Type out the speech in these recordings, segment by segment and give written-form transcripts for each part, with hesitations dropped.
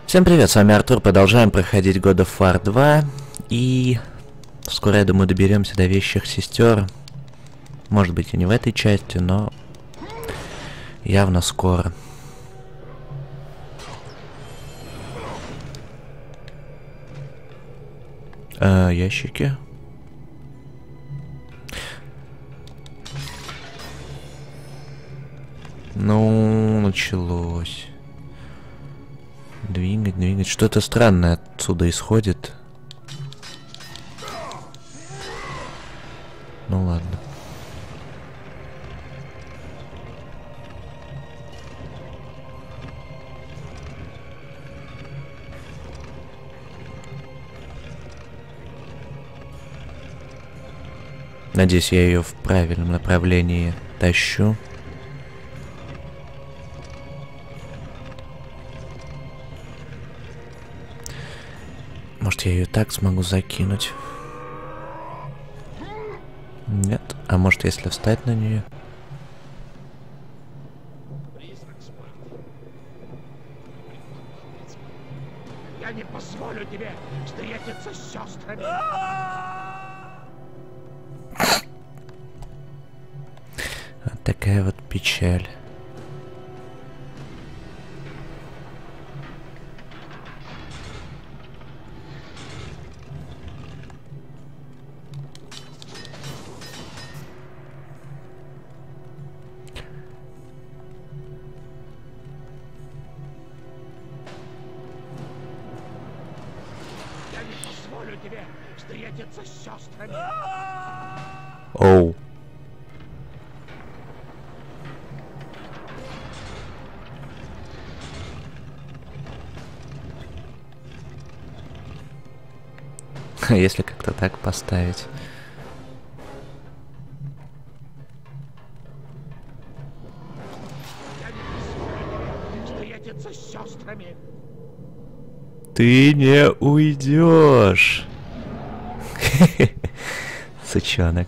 Всем привет, с вами Артур, продолжаем проходить God of War 2, и скоро, я думаю, доберемся до вещих сестер. Может быть и не в этой части, но явно скоро. Ящики. Ну, началось. Двигать. Что-то странное отсюда исходит. Ну ладно. Надеюсь, я ее в правильном направлении тащу. Может, я ее так смогу закинуть? Нет. А может, если встать на нее? Я не позволю тебе встретиться с сестрами. Вот такая вот печаль. Я не позволю тебе встретиться с сестрами. Оу. Если как-то так поставить. Я не позволю тебе встретиться с сестрами. Ты не уйдешь. Сучонок.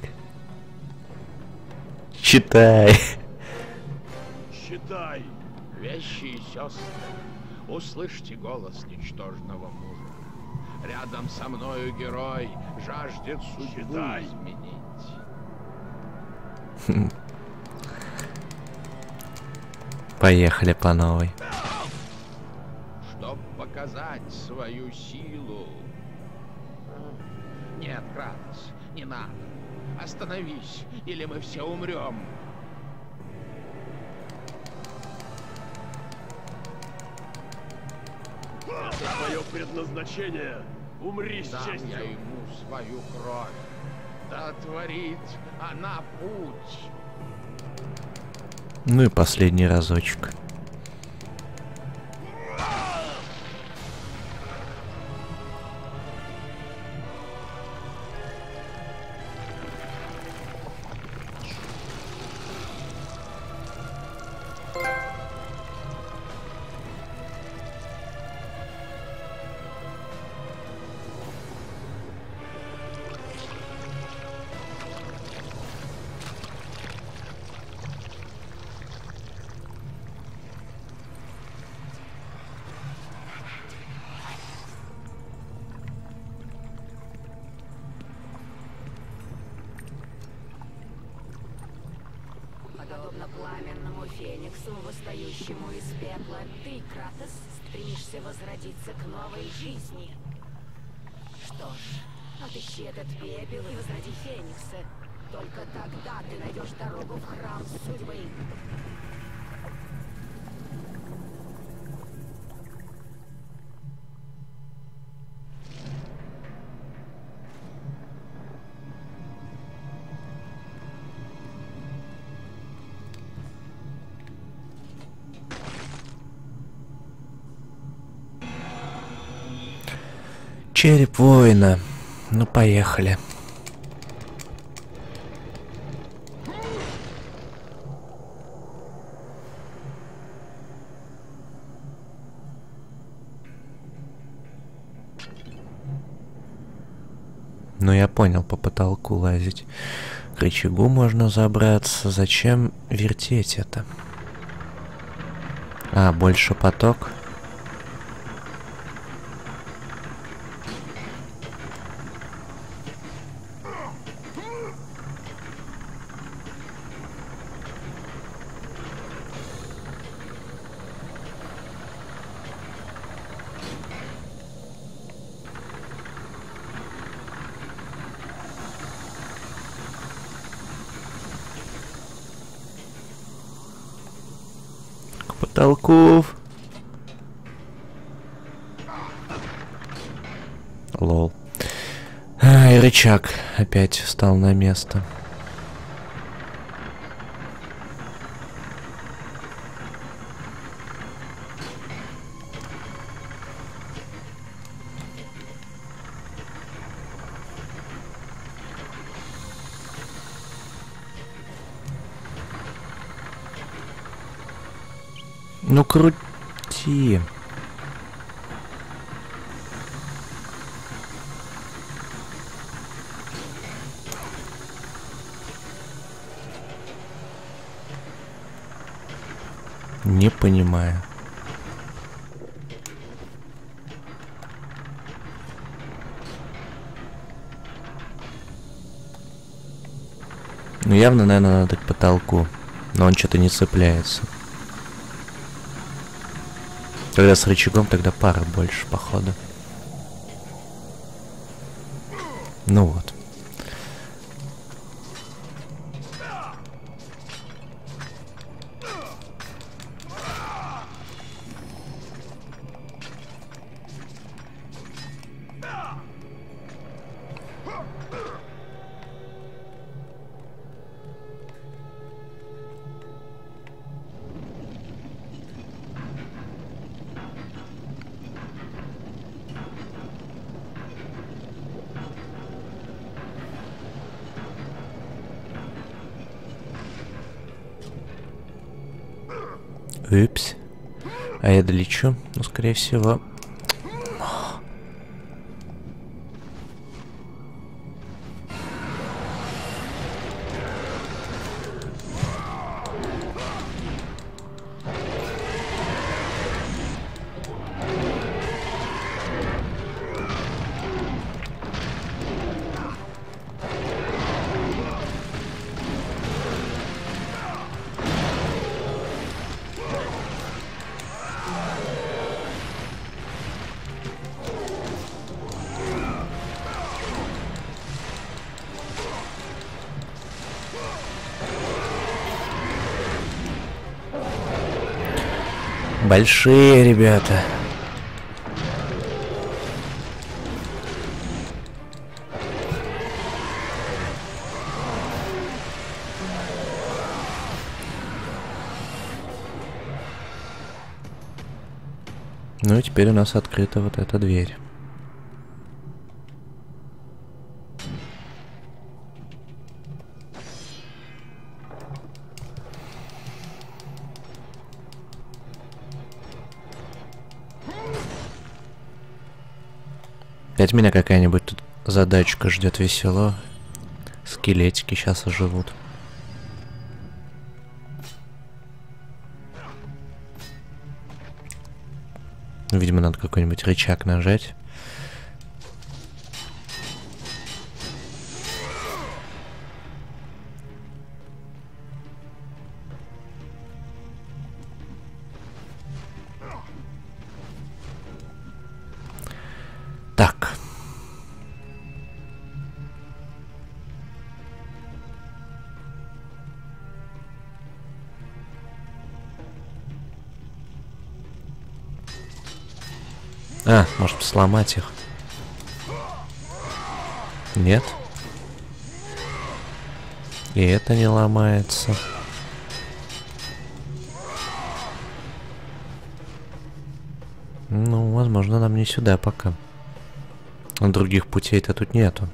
Читай. Считай, вещи и сестры, услышьте голос ничтожного мужа. Рядом со мною герой жаждет судьбу изменить. Поехали по новой. Чтоб показать свою силу. Нет, Кратос, не надо. Остановись, или мы все умрем. Это твое предназначение. Умри с Дам честью. я ему свою кровь. Да творит она путь. Ну и последний разочек. Подобно пламенному фениксу, восстающему из пепла, ты, Кратос, стремишься возродиться к новой жизни. Что ж, отыщи этот пепел и возроди феникса. Только тогда ты найдешь дорогу в храм судьбы. Череп воина. Ну, поехали. Ну, я понял, по потолку лазить. К рычагу можно забраться. Зачем вертеть это? А, больше поток. Толков. Лол. И рычаг опять встал на место. Ну крути. Не понимаю. Ну явно, наверное, надо к потолку. Но он что-то не цепляется. Когда с рычагом, тогда пара больше, походу. Ну вот. Упс. А я долечу? Ну, скорее всего. Большие ребята. Ну и теперь у нас открыта вот эта дверь. Опять меня какая-нибудь тут задачка ждет весело. Скелетики сейчас оживут. Видимо, надо какой-нибудь рычаг нажать. Так. А, может сломать их? Нет. И это не ломается. Ну, возможно, нам не сюда пока. Но других путей-то тут нету.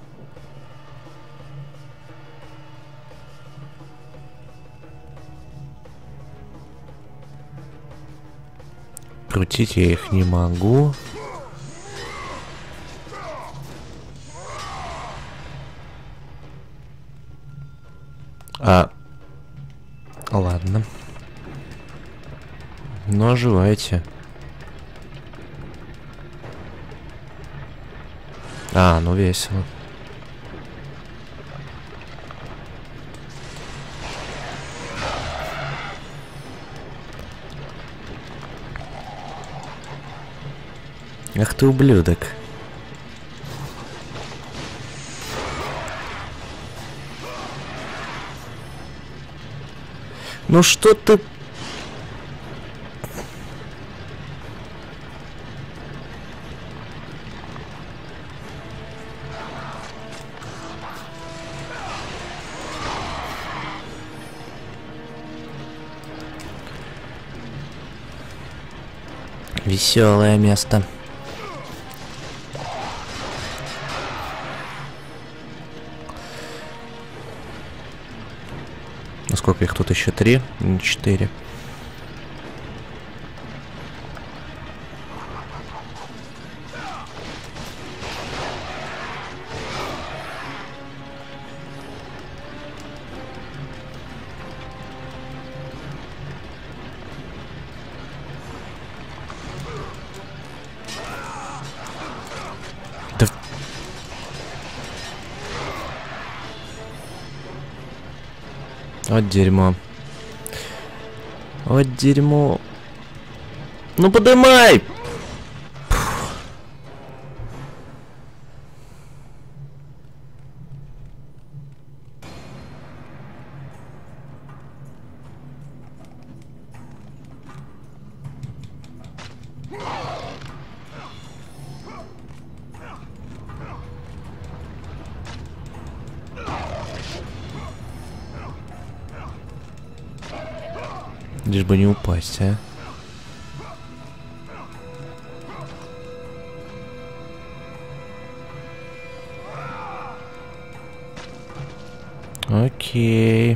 Крутить я их не могу. Ладно. Ну, оживайте. Ну весело. Ах ты ублюдок. Ну что ты... Веселое место. Насколько их тут еще 3? 4. Вот дерьмо. Вот дерьмо. Ну подымай! Лишь бы не упасть, а. Окей.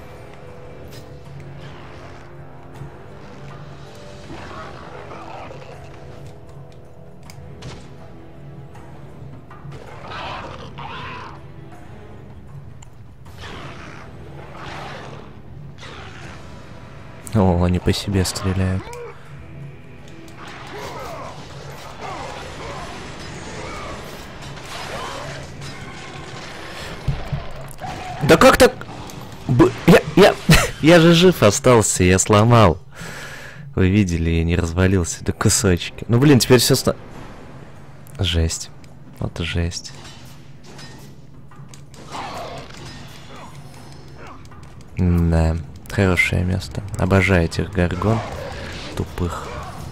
О, они по себе стреляют. Да как так? Я же жив остался, я сломал. Вы видели, я не развалился до кусочки. Ну блин, теперь все жесть. Вот жесть. Да. Хорошее место. Обожаю этих горгон тупых.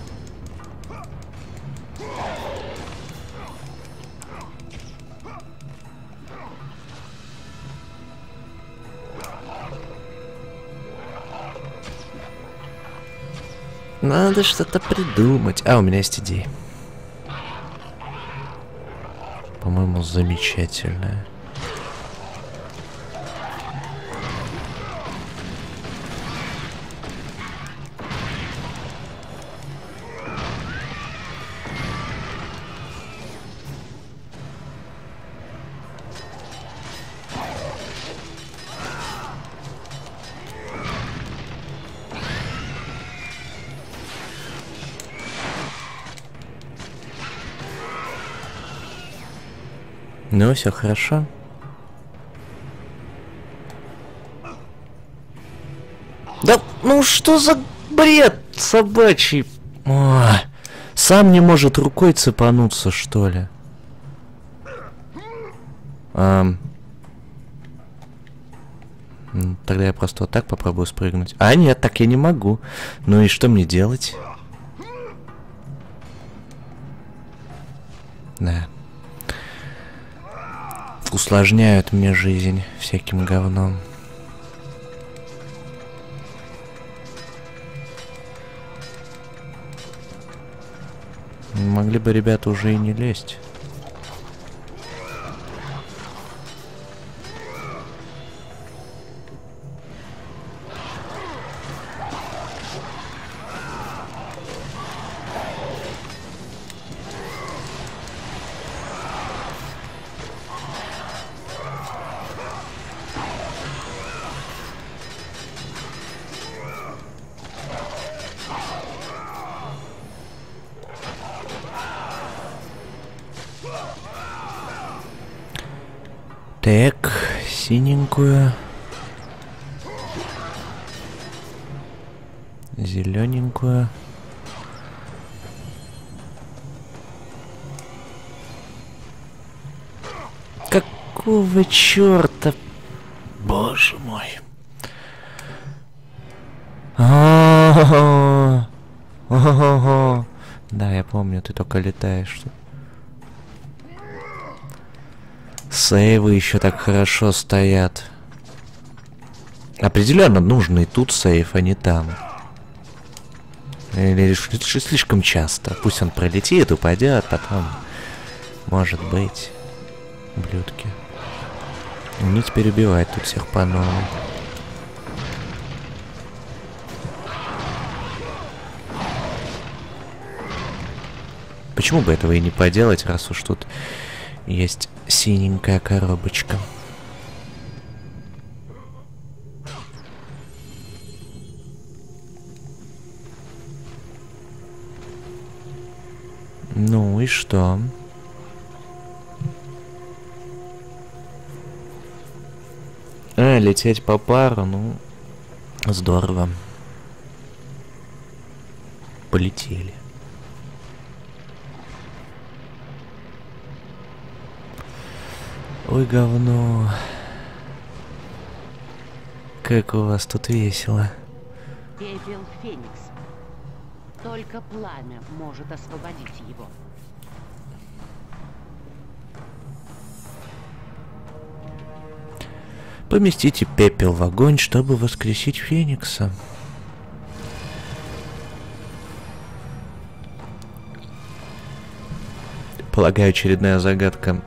Надо что-то придумать. А, у меня есть идея. По-моему, замечательная. Ну, все хорошо. Да, ну что за бред собачий? Ой, сам не может рукой цепануться, что ли? Тогда я просто вот так попробую спрыгнуть. А, нет, так я не могу. Ну и что мне делать? Да. Усложняют мне жизнь всяким говном. Могли бы ребята уже и не лезть. Так, синенькую. Зелененькую. Какого черта? Боже мой. Да, я помню, ты только летаешь. Сейвы еще так хорошо стоят. Определенно нужный тут сейф, а не там. Или слишком часто. Пусть он пролетит, упадет, потом... Может быть... Ублюдки. Мне теперь убивать тут всех по новой. Почему бы этого и не поделать, раз уж тут есть синенькая коробочка? Ну и что? Лететь по пару, ну, здорово. Полетели. Ой, говно. Как у вас тут весело. Пепел Феникс. Только пламя может освободить его. Поместите пепел в огонь, чтобы воскресить Феникса. Полагаю, очередная загадка.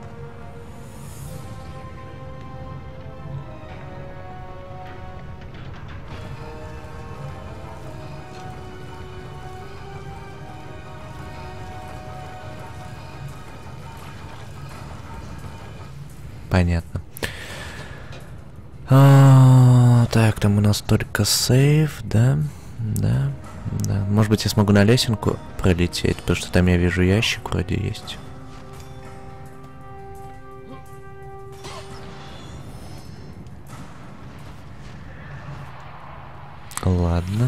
Понятно. Так, там у нас только сейф, да? Да. Может быть, я смогу на лесенку пролететь, потому что там я вижу ящик вроде есть. Ладно.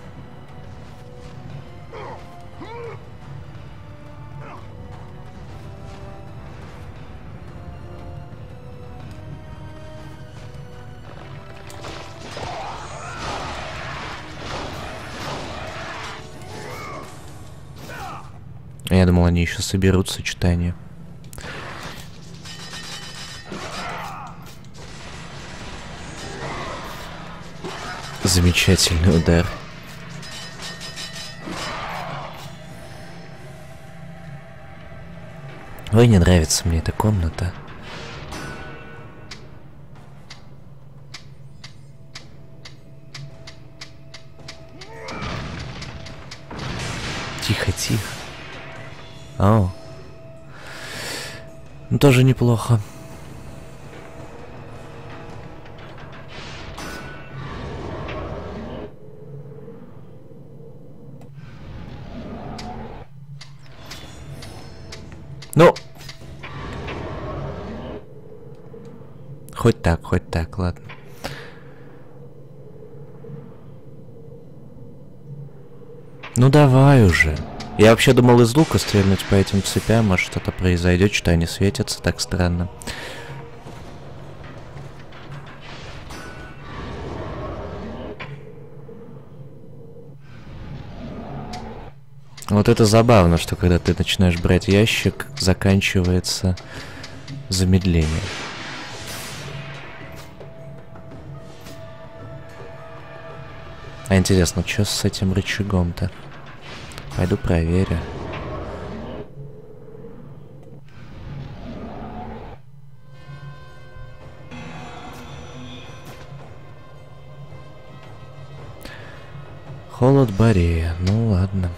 Я думал, они еще соберут сочетание. Замечательный удар. Ой, не нравится мне эта комната. Тихо, тихо. О. Ну, тоже неплохо. Ну. Хоть так, ладно. Ну давай уже. Я вообще думал из лука стрельнуть по этим цепям, может что-то произойдет, что они светятся так странно. Вот это забавно, что когда ты начинаешь брать ящик, заканчивается замедление. А интересно, что с этим рычагом-то? Пойду проверю. Холод Борея. Ну ладно.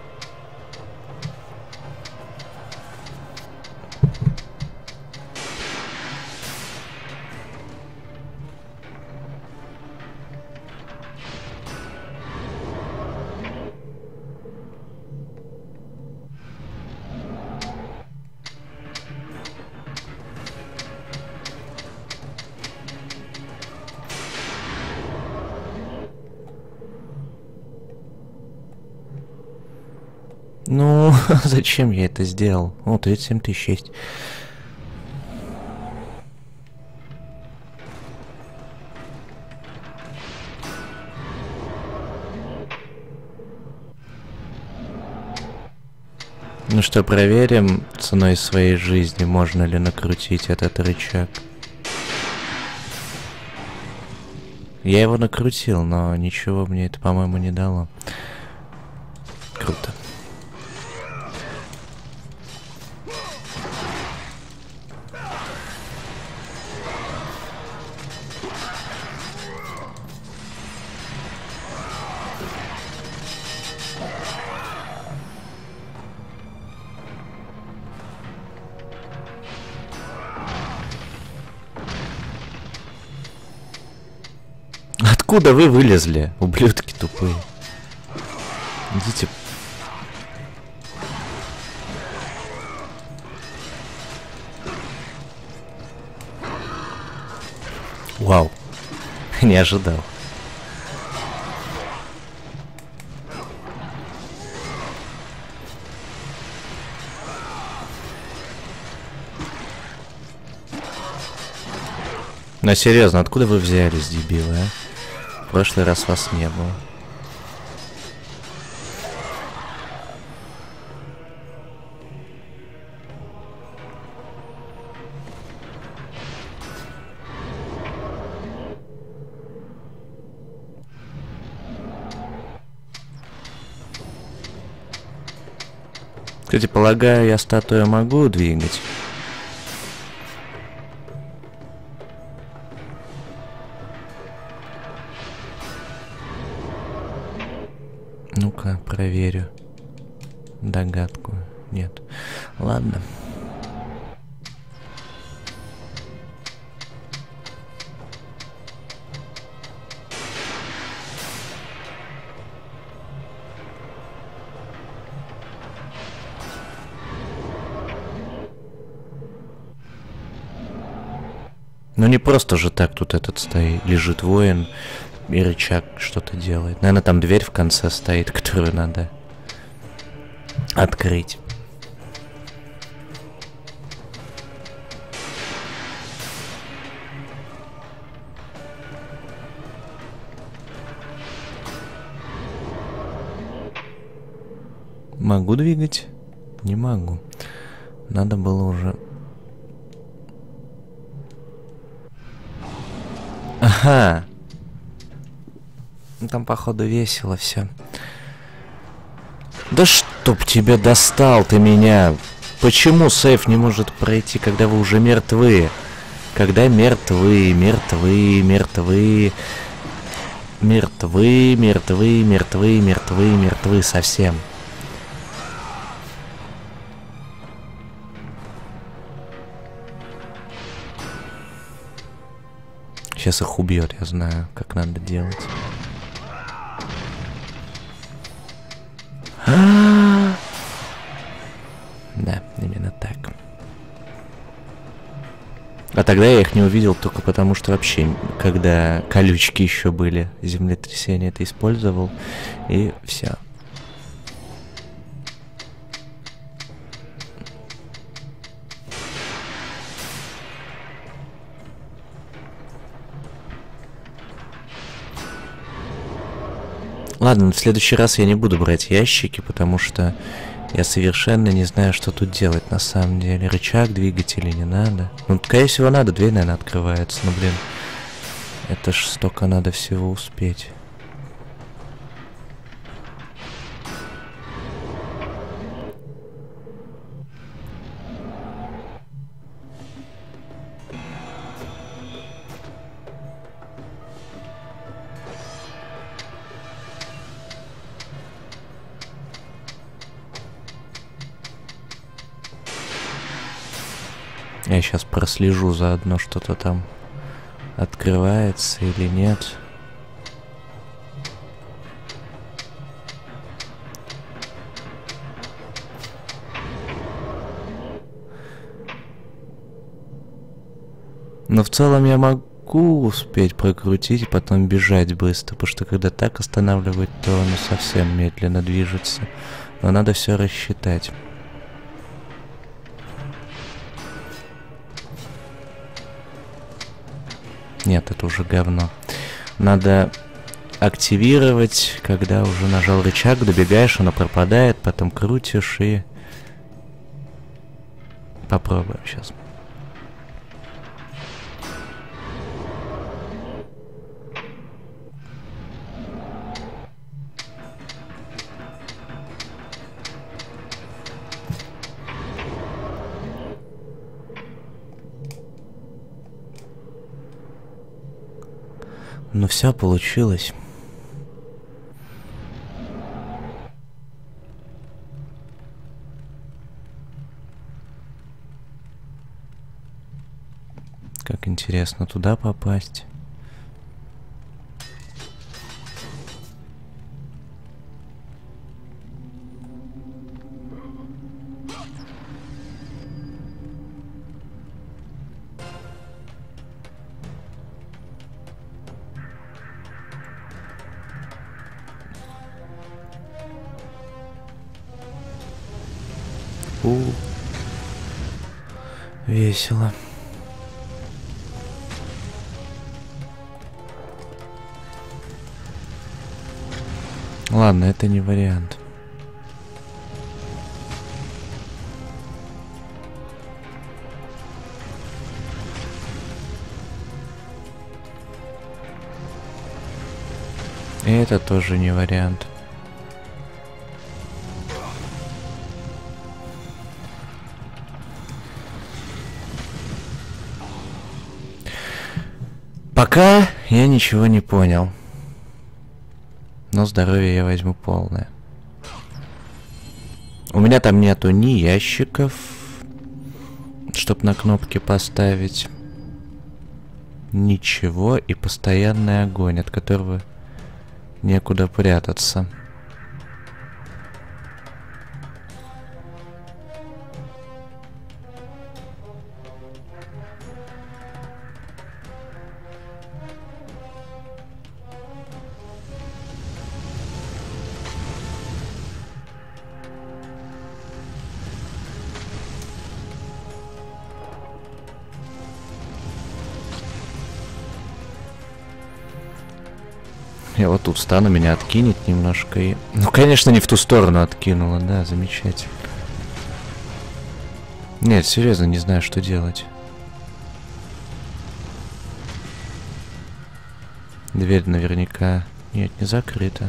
Ну, зачем я это сделал? О, 37 тысяч есть. Ну что, проверим ценой своей жизни, можно ли накрутить этот рычаг. Я его накрутил, но ничего мне это, по-моему, не дало. круто. Откуда вы вылезли, ублюдки тупые? Идите. Вау. Не ожидал. Но серьезно, откуда вы взялись, дебилы, а? В прошлый раз вас не было. Кстати, полагаю, я статую могу двигать. Ну-ка, проверю догадку. Нет. Ладно. Ну не просто же так тут этот стоит, лежит воин и рычаг что-то делает. Наверное, там дверь в конце стоит, которую надо открыть. Могу двигать? Не могу. Надо было уже... Ага. Ну, там, походу, весело все. Да чтоб тебя достал ты меня. Почему сейф не может пройти, когда вы уже мертвы? Когда мертвы, мертвы, мертвы. Мертвы, мертвы, мертвы, мертвы, мертвы совсем. Сейчас их убьет, я знаю, как надо делать. Да, именно так. А тогда я их не увидел только потому, что вообще, когда колючки еще были, землетрясение это использовал, и все. Ладно, в следующий раз я не буду брать ящики, потому что я совершенно не знаю, что тут делать на самом деле. Рычаг, двигатель не надо. Ну, скорее всего, надо. Дверь, наверное, открывается. Ну, блин, это ж столько надо всего успеть. Я сейчас прослежу заодно, что-то там открывается или нет. Но в целом я могу успеть прокрутить и потом бежать быстро, потому что когда так останавливать, то оно совсем медленно движется. Но надо все рассчитать. Нет, это уже говно. Надо активировать, когда уже нажал рычаг, добегаешь, оно пропадает, потом крутишь и... Попробуем сейчас. Ну все получилось. Как интересно туда попасть. Весело. Ладно, это не вариант. И это тоже не вариант. Пока я ничего не понял. Но здоровье я возьму полное. У меня там нету ни ящиков, чтобы на кнопки поставить. Ничего. И постоянный огонь, от которого некуда прятаться. Я вот тут стану, меня откинет немножко и... Ну, конечно, не в ту сторону откинула, да, замечательно. Нет, серьезно, не знаю, что делать. Дверь наверняка... Нет, не закрыта.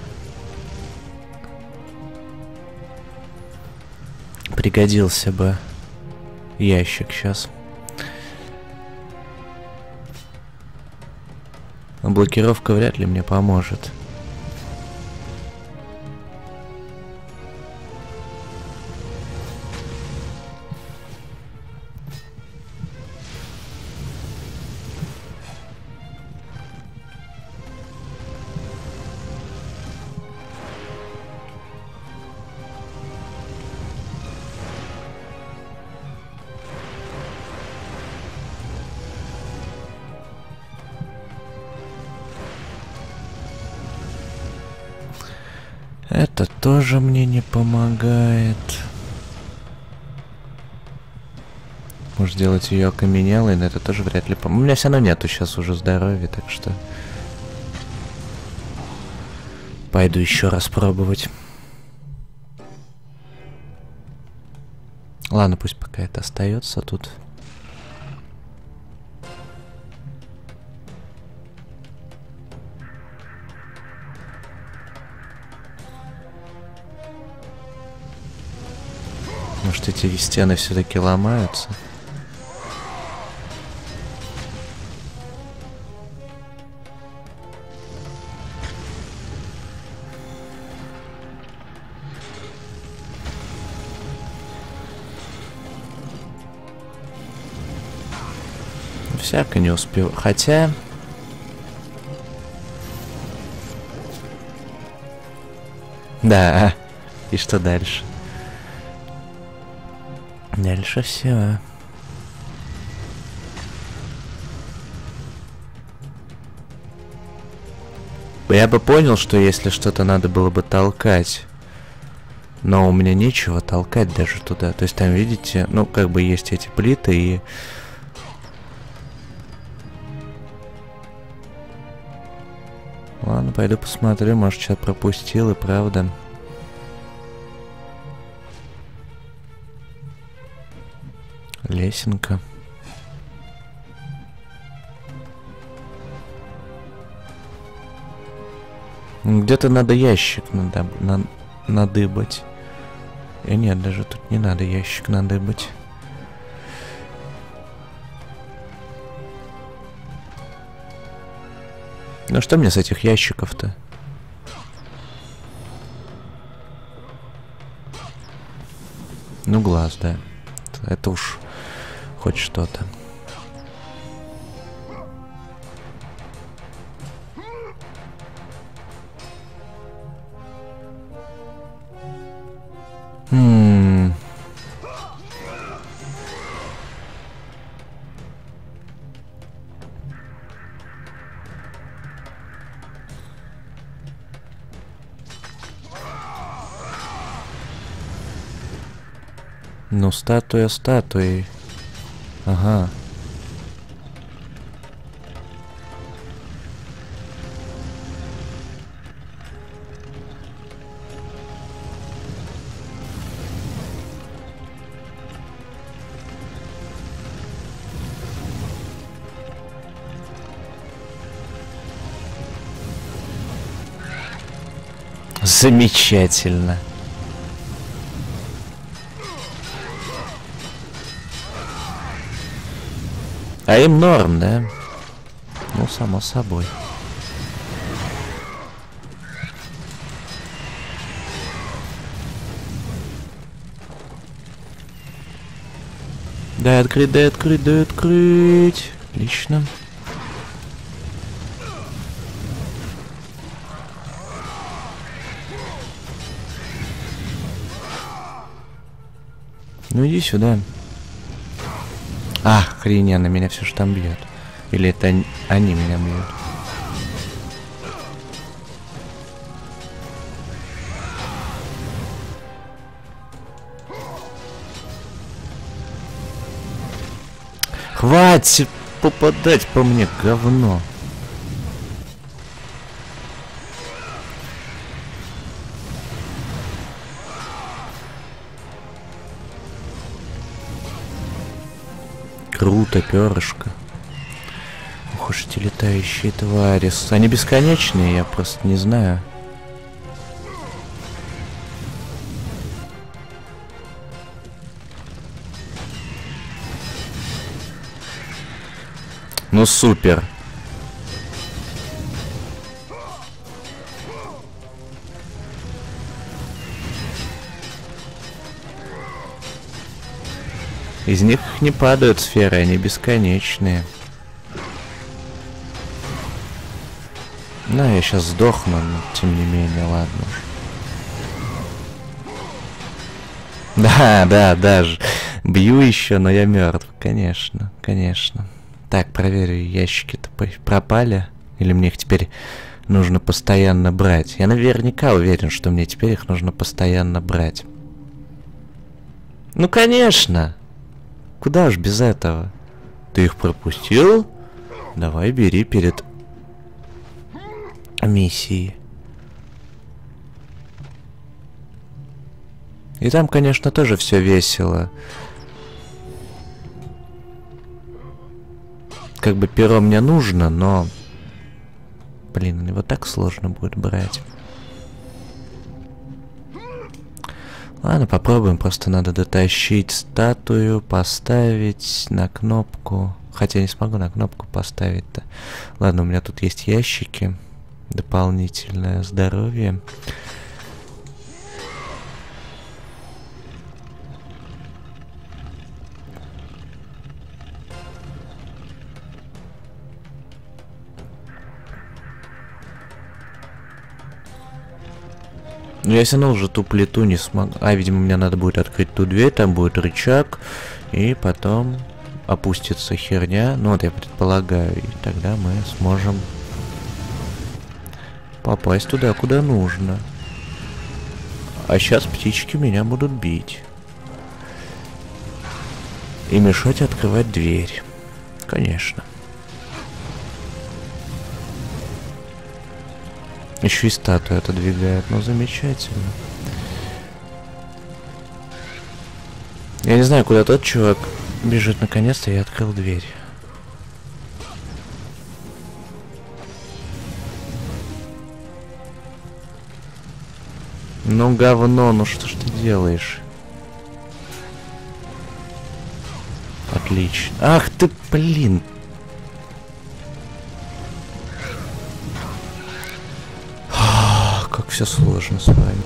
Пригодился бы ящик сейчас. Но блокировка вряд ли мне поможет. Это тоже мне не помогает. Может сделать ее окаменелой, но это тоже вряд ли поможет. У меня все равно нету сейчас уже здоровья, так что... Пойду еще раз пробовать. Ладно, пусть пока это остается тут. Может, эти стены все-таки ломаются? Всяко не успел. Хотя... Да. И что дальше? Дальше все. Я бы понял, что если что-то надо было бы толкать. Но у меня нечего толкать даже туда. То есть там, видите, ну, как бы есть эти плиты и... Ладно, пойду посмотрю, может, что-то пропустил, и правда. Лесенка. Где-то надо ящик надыбать. Нет, даже тут не надо ящик надыбать. Ну что мне с этих ящиков-то? Ну глаз, да. Это уж хоть что-то. Ну, статуя статуи. Ага. Замечательно. А им норм, да? Ну, само собой. Дай открыть, дай открыть, дай открыть. Отлично. Ну иди сюда. А, охрененно, меня все же там бьет. Или это они меня бьют? Хватит попадать по мне, говно. Круто, перышко. Ух уж эти летающие твари. Они бесконечные, я просто не знаю. Ну супер. Из них не падают сферы, они бесконечные. Ну, я сейчас сдохну, но тем не менее, ладно. Да, даже. Бью еще, но я мертв. Конечно, конечно. Так, проверю, ящики-то пропали. Или мне их теперь нужно постоянно брать? Я наверняка уверен, что мне теперь их нужно постоянно брать. Ну, конечно. Куда уж без этого? Ты их пропустил? Давай бери перед миссией. И там, конечно, тоже все весело. Как бы перо мне нужно, но... Блин, его так сложно будет брать. Ладно, попробуем. Просто надо дотащить статую, поставить на кнопку. Хотя не смогу на кнопку поставить-то. Ладно, у меня тут есть ящики. Дополнительное здоровье. Но я все равно уже ту плиту не смогу. А, видимо, мне надо будет открыть ту дверь, там будет рычаг, и потом опустится херня. Ну вот я предполагаю, и тогда мы сможем попасть туда, куда нужно. А сейчас птички меня будут бить. И мешать открывать дверь. Конечно. Еще и статую отодвигает, ну замечательно. Я не знаю, куда тот чувак бежит. Наконец-то я открыл дверь. Ну говно, ну что ж ты делаешь? Отлично. Ах ты, блин. все сложно с вами.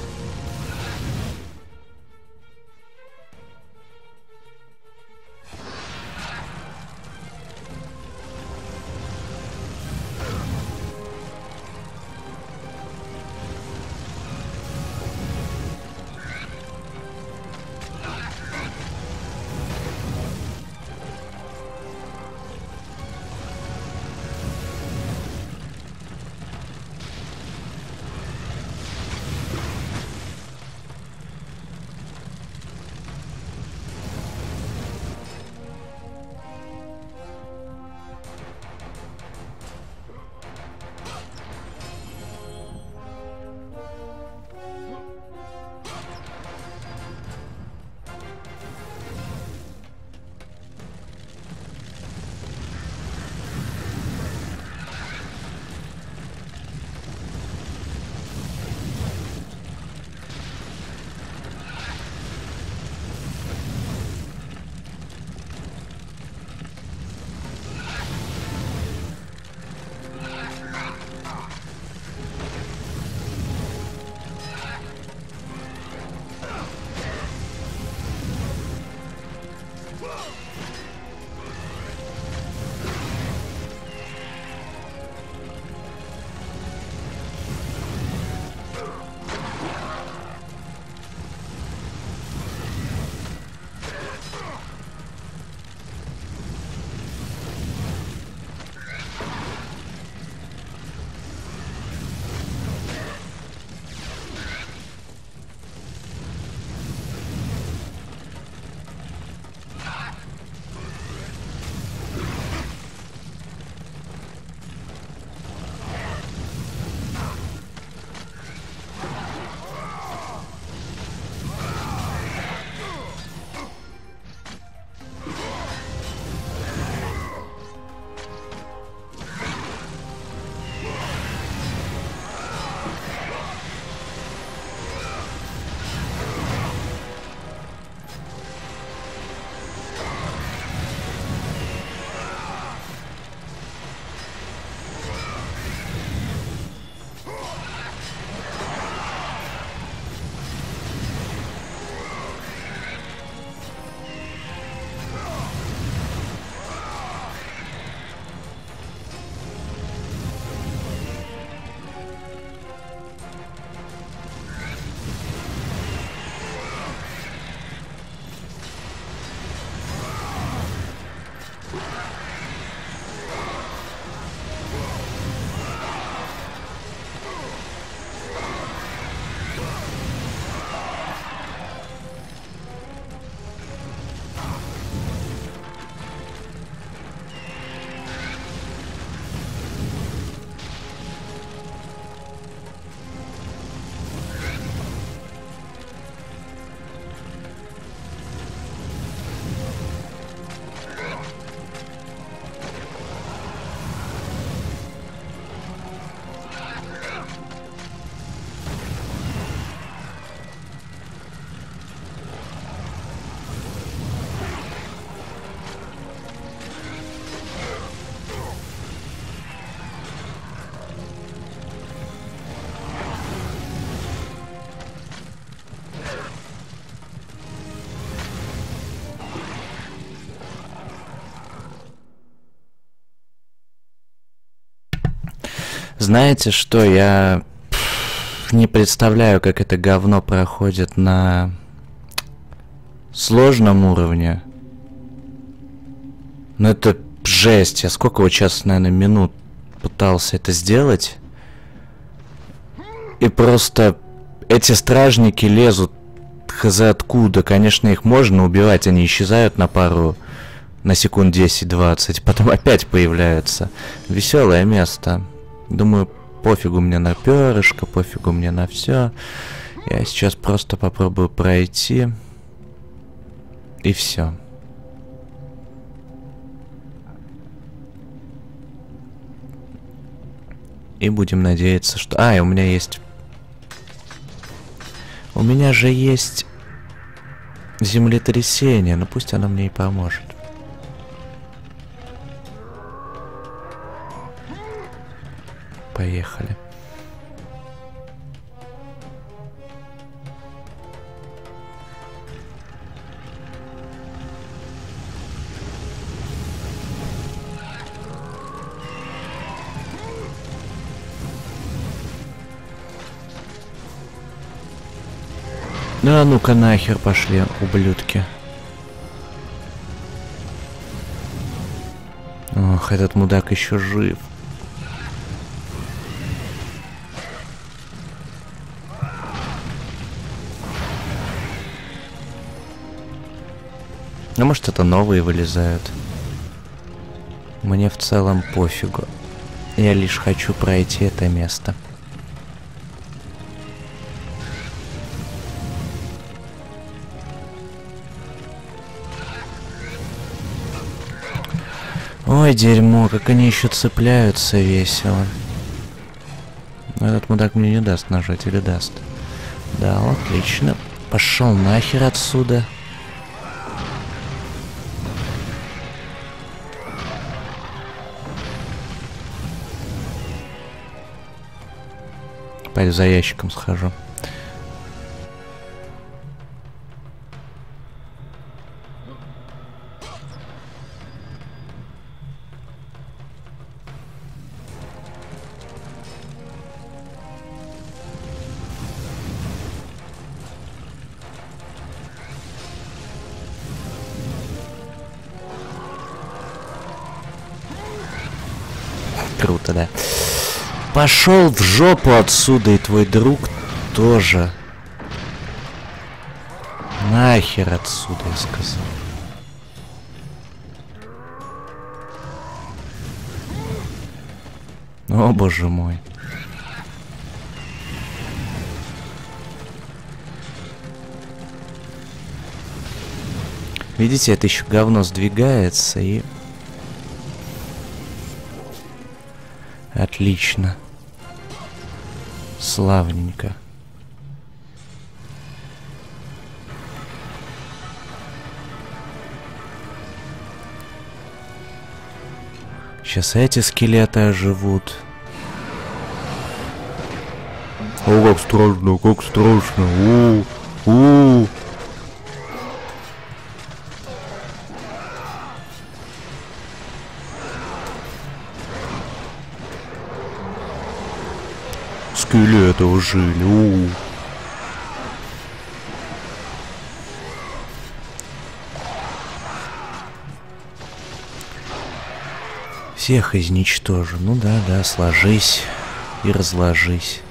Знаете что, я не представляю, как это говно проходит на сложном уровне. Но это жесть. Я сколько вот сейчас, наверное, минут пытался это сделать. И просто эти стражники лезут хз откуда. Конечно, их можно убивать, они исчезают на секунд 10-20, потом опять появляются. Веселое место. Думаю, пофигу мне на перышко, пофигу мне на все. Я сейчас просто попробую пройти. И все. И будем надеяться, что... и у меня есть... У меня же есть землетрясение, но пусть оно мне и поможет. Поехали. Да ну-ка нахер пошли, ублюдки. Ох, этот мудак еще жив. А может, это новые вылезают? Мне в целом пофигу. Я лишь хочу пройти это место. Ой, дерьмо, как они еще цепляются весело. Этот мудак мне не даст нажать или даст? Да, отлично. Пошел нахер отсюда. Пойду за ящиком схожу. Круто, да. Пошел в жопу отсюда, и твой друг тоже. Нахер отсюда, я сказал. О, боже мой. Видите, это еще говно сдвигается и... Отлично. Славненько. Сейчас эти скелеты оживут. О, как страшно, как страшно. У. Скелеты ожили. Всех изничтожу. Ну да, сложись и разложись.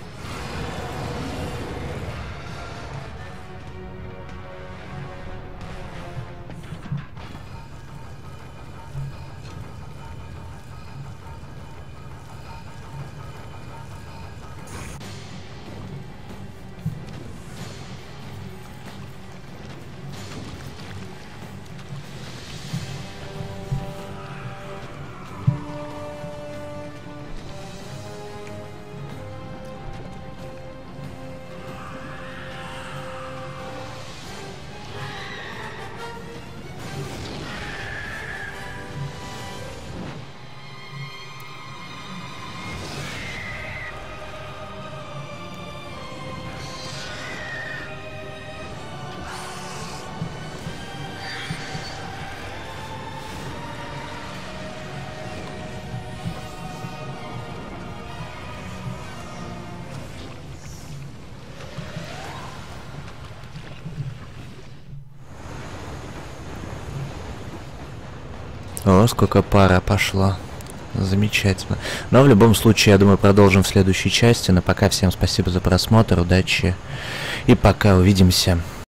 О, сколько пара пошла. Замечательно. Но в любом случае, я думаю, продолжим в следующей части. Но пока всем спасибо за просмотр, удачи. И пока, увидимся.